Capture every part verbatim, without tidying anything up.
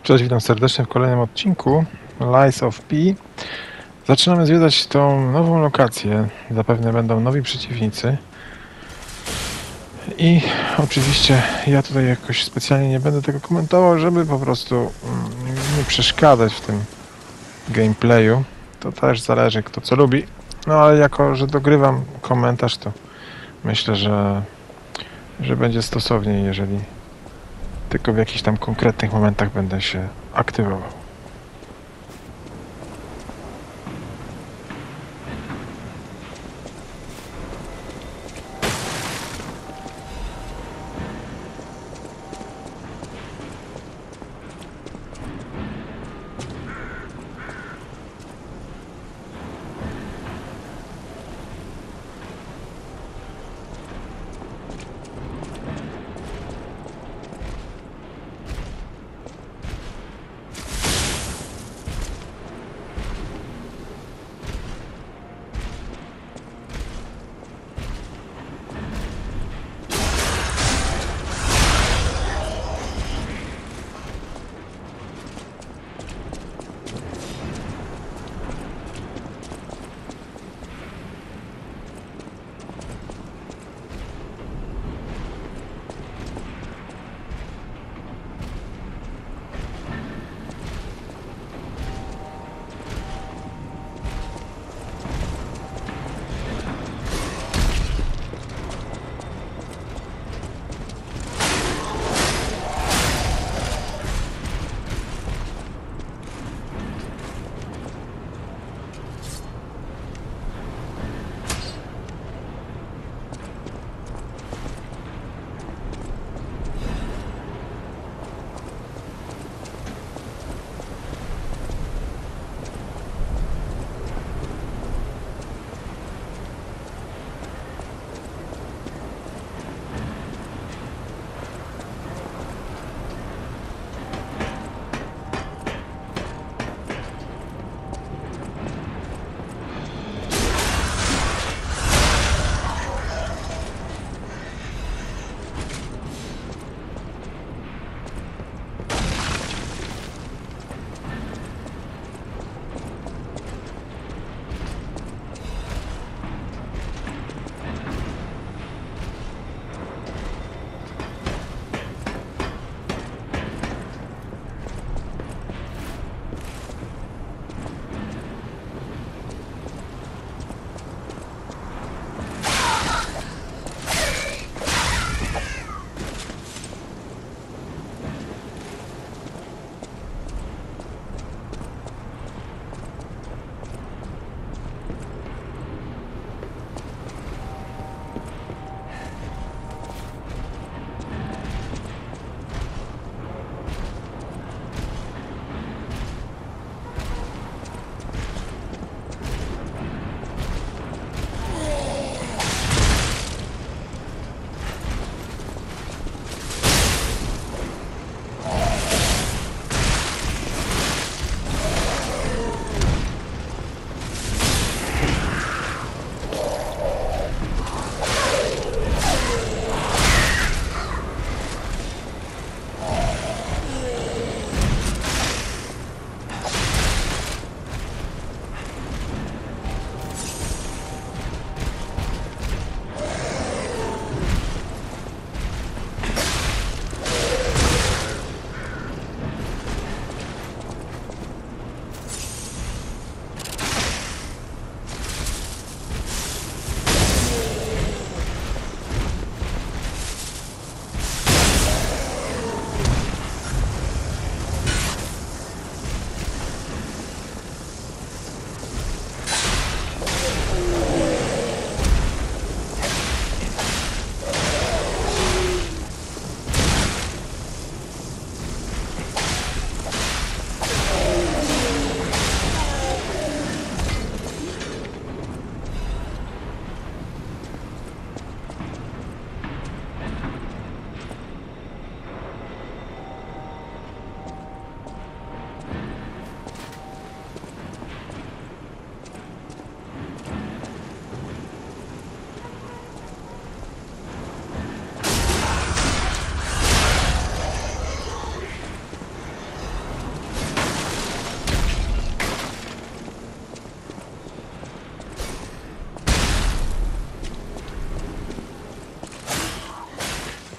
Cześć, witam serdecznie w kolejnym odcinku Lies of P. Zaczynamy zwiedzać tą nową lokację. Zapewne będą nowi przeciwnicy. I oczywiście ja tutaj jakoś specjalnie nie będę tego komentował, żeby po prostu nie przeszkadzać w tym gameplayu. To też zależy, kto co lubi. No ale jako, że dogrywam komentarz, to myślę, że, że będzie stosowniej, jeżeli tylko w jakichś tam konkretnych momentach będę się aktywował.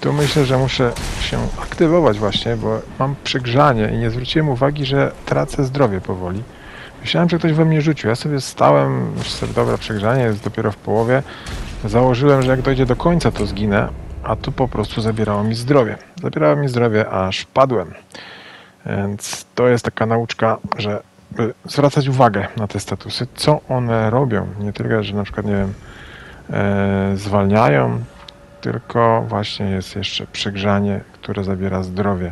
tu myślę, że muszę się aktywować właśnie, bo mam przegrzanie i nie zwróciłem uwagi, że tracę zdrowie powoli. Myślałem, że ktoś we mnie rzucił. Ja sobie stałem, myślę, dobra, przegrzanie jest dopiero w połowie. Założyłem, że jak dojdzie do końca, to zginę, a tu po prostu zabierało mi zdrowie. Zabierało mi zdrowie, aż padłem. Więc to jest taka nauczka, że by zwracać uwagę na te statusy, co one robią. Nie tylko, że na przykład, nie wiem, e, zwalniają, tylko właśnie jest jeszcze przegrzanie, które zabiera zdrowie.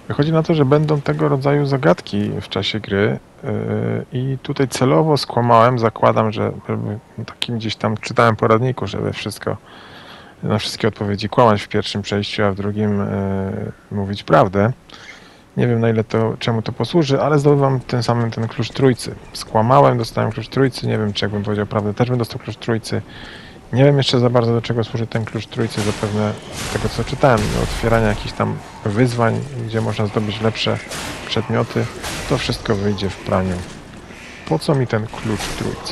Wychodzi na to, że będą tego rodzaju zagadki w czasie gry yy, i tutaj celowo skłamałem, zakładam, że żeby takim gdzieś tam czytałem poradniku, żeby wszystko, na wszystkie odpowiedzi kłamać w pierwszym przejściu, a w drugim yy, mówić prawdę. Nie wiem, na ile to, czemu to posłuży, ale zdobywam tym samym ten klucz trójcy. Skłamałem, dostałem klucz trójcy, nie wiem, czy jakbym powiedział prawdę, też bym dostał klucz trójcy. Nie wiem jeszcze za bardzo, do czego służy ten klucz trójcy, zapewne z tego, co czytałem, do otwierania jakichś tam wyzwań, gdzie można zdobyć lepsze przedmioty. To wszystko wyjdzie w praniu. Po co mi ten klucz trójcy?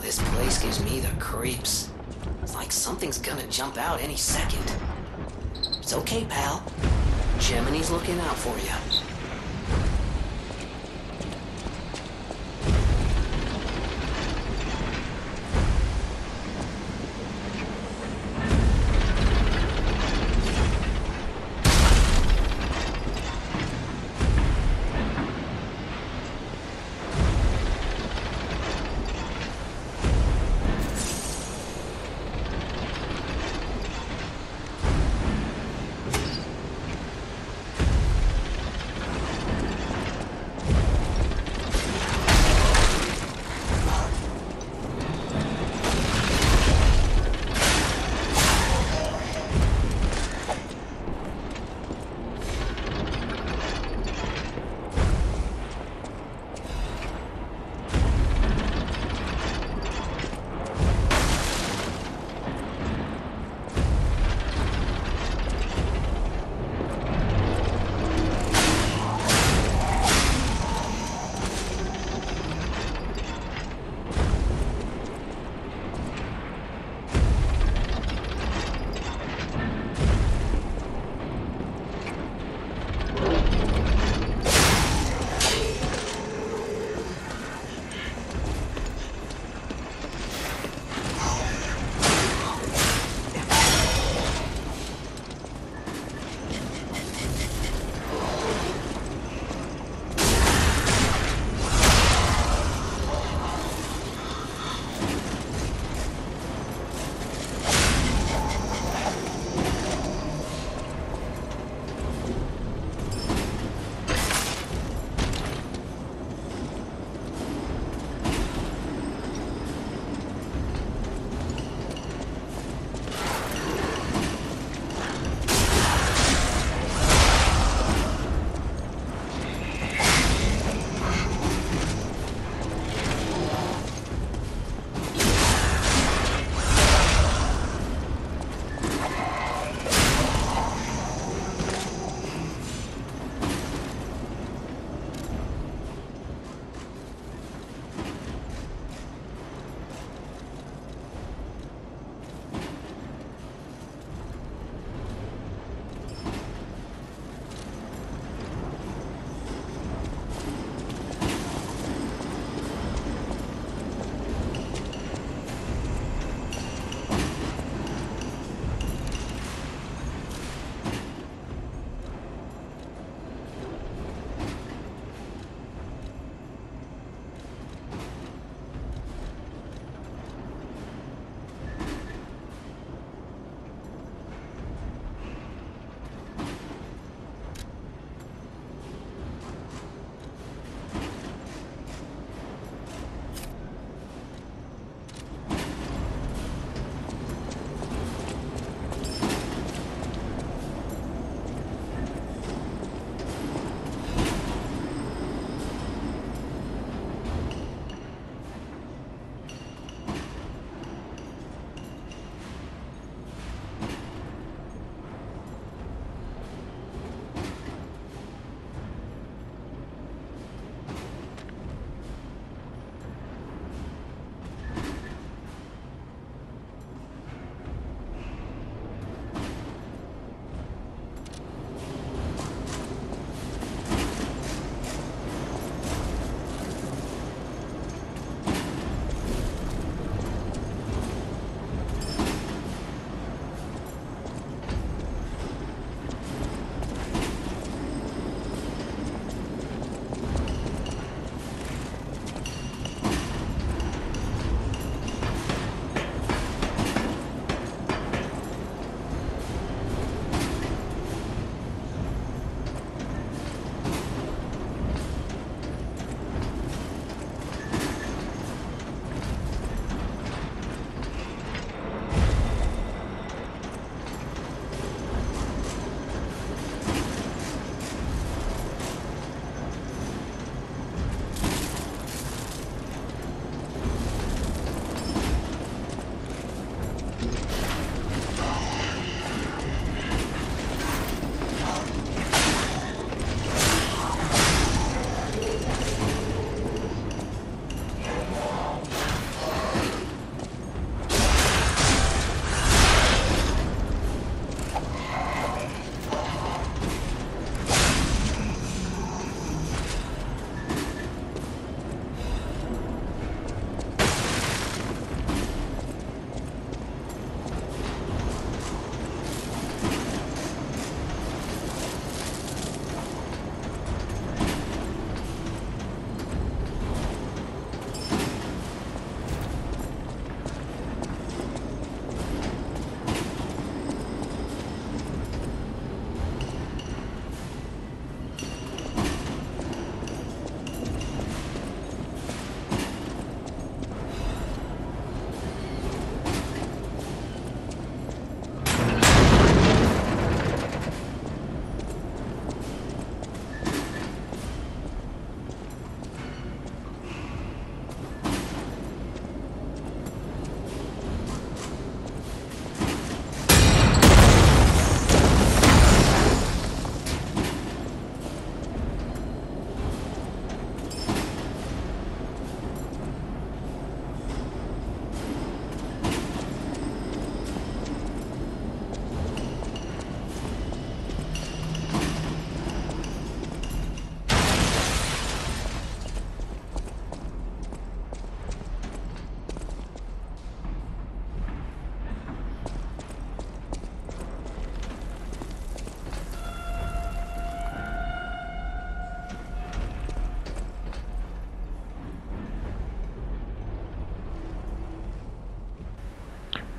This place gives me the creeps. It's like something's gonna jump out any second. It's okay, pal. Gemini's looking out for you.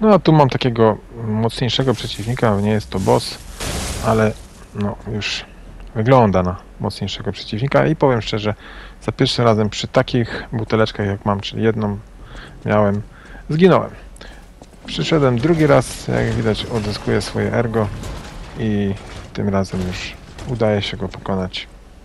No a tu mam takiego mocniejszego przeciwnika, nie jest to boss, ale no już wygląda na mocniejszego przeciwnika i powiem szczerze, za pierwszym razem przy takich buteleczkach jak mam, czyli jedną miałem, zginąłem. Przyszedłem drugi raz, jak widać odzyskuję swoje ergo i tym razem już udaje się go pokonać.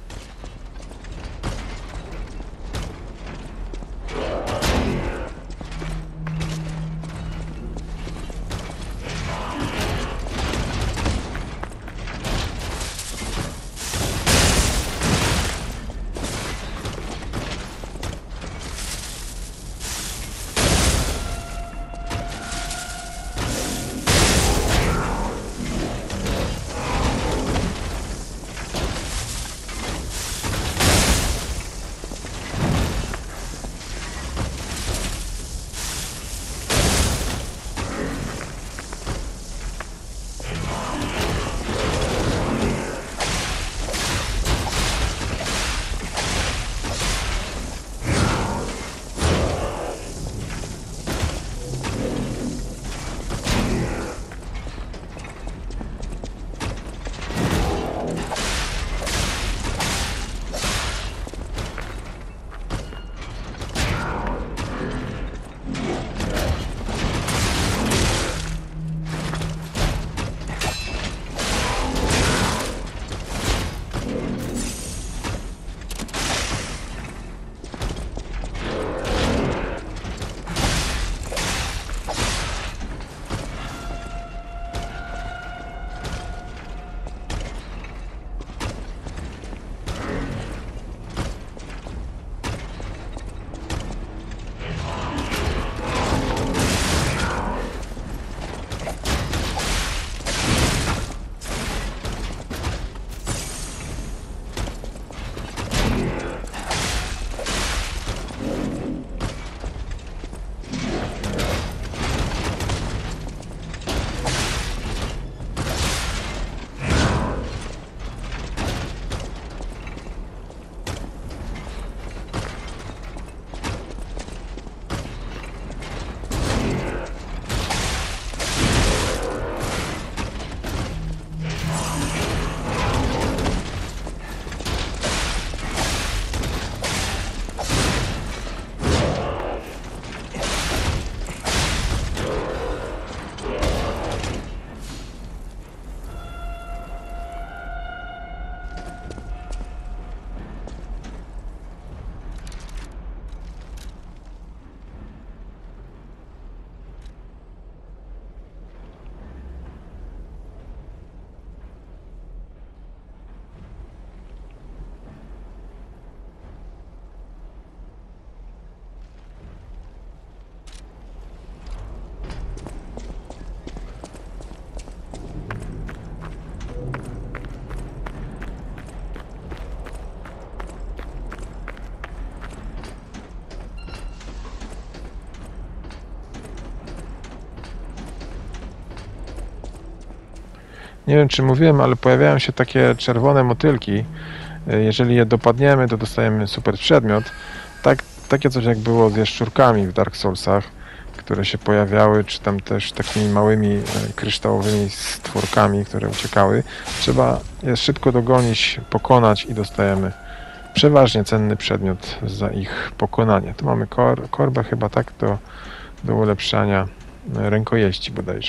Nie wiem, czy mówiłem, ale pojawiają się takie czerwone motylki. Jeżeli je dopadniemy, to dostajemy super przedmiot. Tak, takie coś jak było z jaszczurkami w Dark Soulsach, które się pojawiały, czy tam też takimi małymi kryształowymi stworkami, które uciekały. Trzeba je szybko dogonić, pokonać i dostajemy przeważnie cenny przedmiot za ich pokonanie. Tu mamy kor korbę chyba tak do, do ulepszania rękojeści bodajże.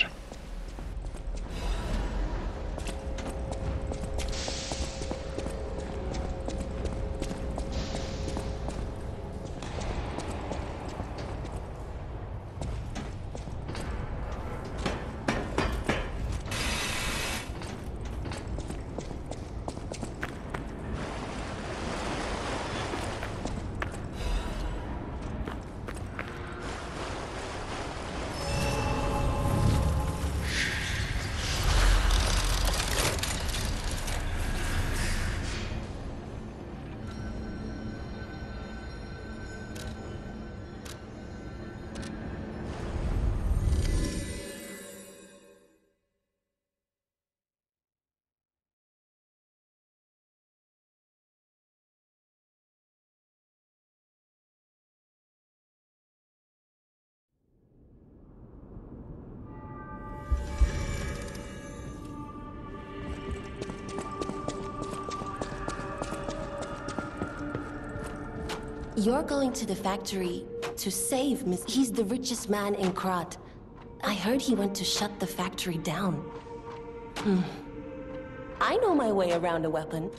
You're going to the factory to save Miss... He's the richest man in Krat. I heard he went to shut the factory down. Hmm. I know my way around a weapon.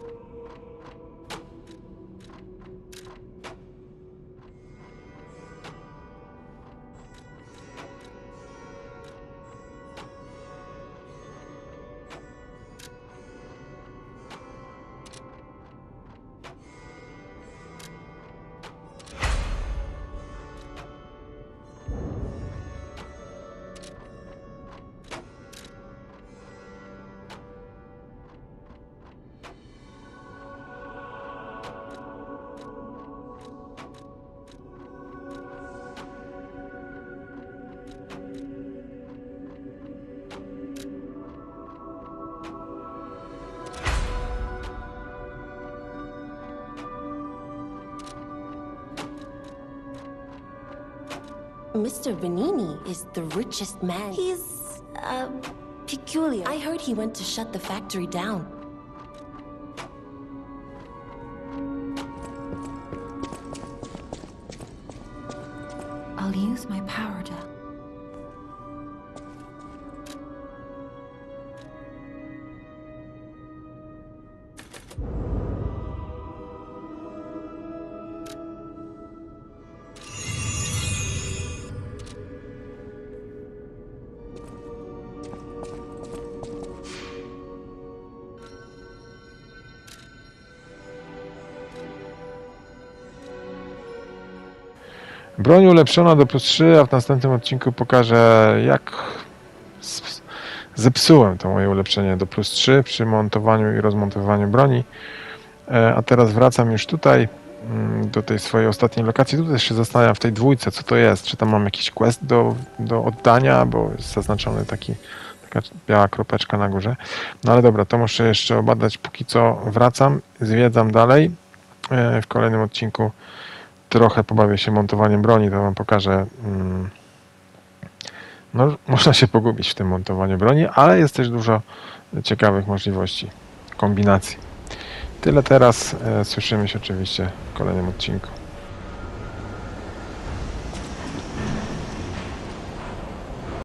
Mister Vanini is the richest man. He's, uh, peculiar. I heard he went to shut the factory down. I'll use my power to... Broń ulepszona do plus trzy, a w następnym odcinku pokażę, jak zepsułem to moje ulepszenie do plus trzy przy montowaniu i rozmontowaniu broni. A teraz wracam już tutaj do tej swojej ostatniej lokacji. Tutaj się zastanawiam w tej dwójce, co to jest. Czy tam mam jakiś quest do, do oddania, bo jest zaznaczony taki, taka biała kropeczka na górze. No ale dobra, to muszę jeszcze obadać. Póki co wracam, zwiedzam dalej. W kolejnym odcinku trochę pobawię się montowaniem broni, to wam pokażę. No, można się pogubić w tym montowaniu broni, ale jest też dużo ciekawych możliwości kombinacji. Tyle teraz. Słyszymy się oczywiście w kolejnym odcinku.